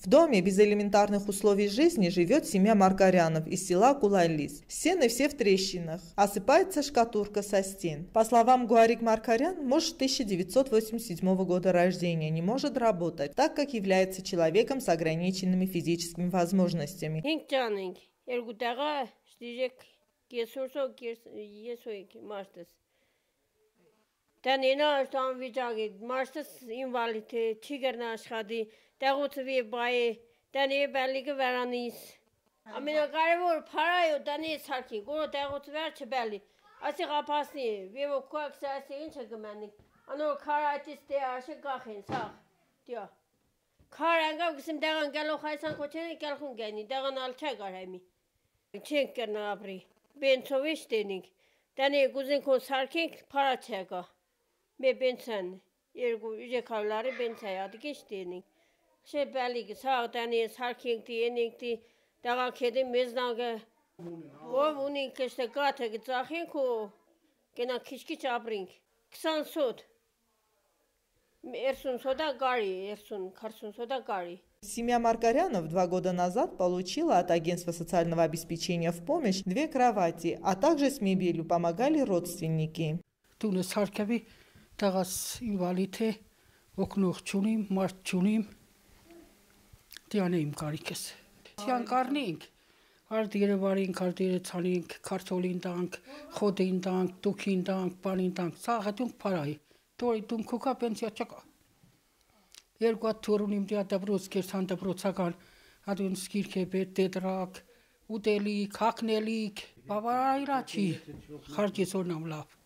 В доме без элементарных условий жизни живет семья Маркарянов из села Кулайлис. Стены все в трещинах. Осыпается штукатурка со стен. По словам Гуарик Маркарян, муж 1987 года рождения, не может работать, так как является человеком с ограниченными физическими возможностями. Տանինա ստան վիճակի մաշտս ինվալիդ չիգերնա աշխատի տեղուց վի բայ տանի բալիկը վրանից ամենակարևոր փարայո տանի սարքի գորո տեղուց վեր չբալի ասի ղափասնի վիվո կոքսասի ինչը գմանի անոր քարայտիս դե աշը գախին սա դիա քարանգա գսիմ դեղան գալով հայսան կոչենի գալխուն գանի դեղան ալչա գարամի չենք կրնա ապրի բենցովիշ տենիկ տանի գուզին քո սարքինք փարաչեգա Მე բենցան երկու իջեքալարի բենցայա դիքեշտենի շեբալի գսաղտանի սարքինք տիենիկտի դաղակեդի մեզնագը ով ունի կշտե կաթը գծախինք ու կենա քիչքիչ ապրինք 20 սոտ Эрсун сода гари, Эрсун Карсун сода гари. Семья Маркарянов 2 года назад получила от агентства социального обеспечения в помощь 2 кровати, а также с мебелью помогали родственники. Тунес Харкави, Тагас инвалите, окнух чуним, март чуним, тианеим карикес. Тиан карнинг. Ардире варин, кардире цанинг, картолин танк, ходин танк, тукин танк, панин танк, сагатунг парай. Тори тун кука пенсия чака. Երկու թորունիմ դիատաբրոց կերսան դպրոցական adun skirkebe tetrak ուտելիք, հագնելիք, բավարար իրաչի խարջեսոր նամլավ